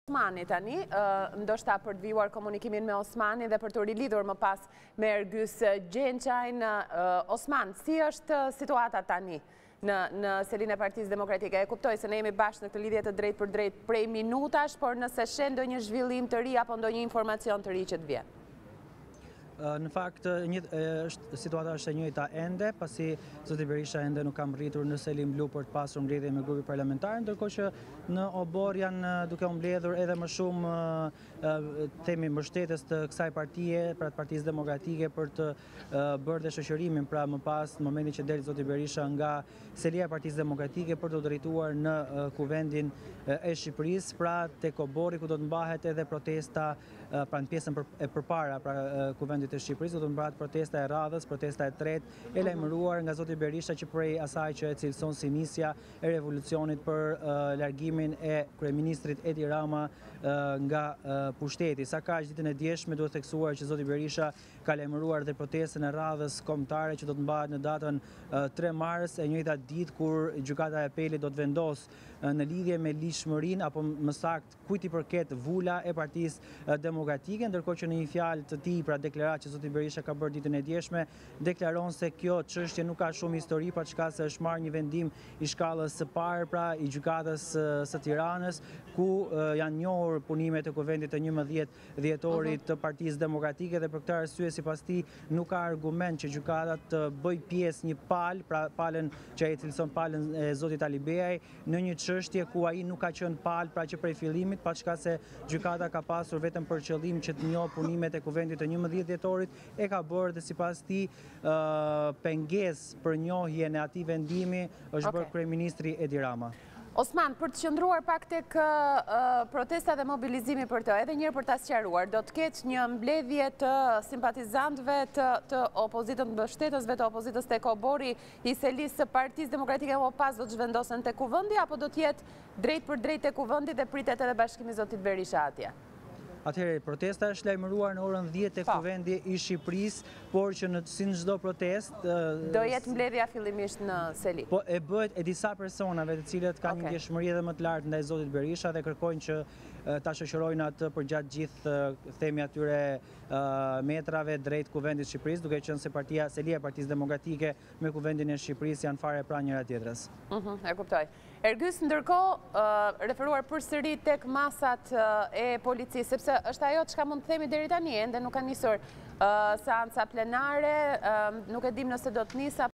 Osmani tani, ndoshta për të vijuar komunikimin me Osmani dhe për të rilidhur më pas me Ergjys Gjençajn. Osman, si është situata tani në selin e Partisë Demokratike? E kuptoj se ne jemi bashkë në këtë lidhje të drejt për drejt prej minutash, por nëse shen ndonjë zhvillim të ri apo ndonjë informacion të ri që të vjen. Në fakt, situata është e njëjta ende, pasi zoti Berisha ende nuk ka rritur në selin blu për të pasur mbledhje me grupin parlamentar, ndërkohë që në obor janë duke mbledhur edhe më shumë themi mbështetës të kësaj partie, pra të Partisë Demokratike, për të bërë dhe shoqërimin, pra më pas në momentin që del zoti Berisha nga selia e Partisë Demokratike për të drejtuar në kuvendin e Shqipërisë, pra tek obori ku do të mbahet edhe protesta, pra në pjesën e përpara, pra kuvendit të Shqipërisë, do të mbahet protesta e radhës, protesta e tretë, e lajmëruar nga zoti Berisha që prej asaj që e cilëson si nisja e revolucionit për largimin e kryeministrit Edi Rama nga pushteti. Sa kaq ditën e djeshme duhet theksuar që zoti Berisha ka lajmëruar dhe protestën e radhës kombëtare që do të mbahet në datën 3 mars, e njëjta ditë kur gjykata e apelit do të vendos në lidhje me lishmërinë apo më saktë kujt i përket vula e Partisë Demokratike, ndërkohë që në një fjalë të tij, pra deklaratë që zoti Berisha ka bërë ditën e djeshme, deklaron se kjo çështje nuk ka shumë histori, pa çka se është marrë një vendim i shkallës së parë, pra i gjykatës së Tiranës, ku janë njohur punimet e kuvendit të 11 dhjetorit të Partisë Demokratike, dhe për këtë arsye sipas tij nuk ka argument që gjykata të bëjë pjesë një palë, pra palën që ai cilëson palën e zotit Ali Beaj, në një çështje ku ai nuk ka qenë palë, pra që prej fillimit, pa çka se gjykata ka pasur vetëm për qëllim që të njohë punimet e kuvendit të 11 dhjetorit, e ka bërë dhe sipas tij pengesë për njohjen e atij vendimi është bërë kryeministri Edi Rama. Osman, për të qëndruar pak tek protesta dhe mobilizimi për të, edhe njërë për të sqaruar, do të ketë një mbledhje të simpatizantëve të opozitës, mbështetësve të opozitës tek obori i selisë së Partisë Demokratike, apo pas do të zhvendosen tek kuvendi, apo do të jetë drejt për drejt tek kuvendi dhe pritet edhe bashkimi zotit Berisha atje? Atëherë, protesta është lajmëruar në orën 10 tek kuvendi i Shqipërisë, por që si në çdo protestë do jetë mbledhja fillimisht në seli. Po e bëhet e disa personave të cilët kanë një ndjeshmëri edhe më të lartë ndaj zotit Berisha dhe kërkojnë që ta shoqërojnë atë përgjatë gjithë themi atyre metrave drejt kuvendit të Shqipërisë, duke qenë se selia e Partisë Demokratike me kuvendin e Shqipërisë janë fare pranë njëra tjetrës. E kuptoj. Ergjys, ndërkohë referuar përsëri tek masat e policisë, sepse është ajo çka mund të themi deri tani, ende nuk ka nisur seanca plenare, nuk e dim nëse do të nisë